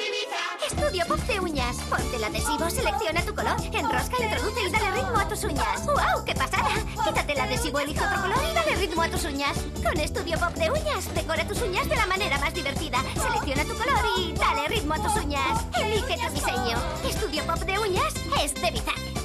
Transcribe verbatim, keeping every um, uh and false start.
Estudio Pop de uñas. Ponte el adhesivo, selecciona tu color, enrosca, introduce y dale ritmo a tus uñas. ¡Wow! ¡Qué pasada! Quítate el adhesivo, elige otro color y dale ritmo a tus uñas. Con Estudio Pop de uñas, decora tus uñas de la manera más divertida. Selecciona tu color y dale ritmo a tus uñas. Elige tu diseño. Estudio Pop de uñas es de Bizac.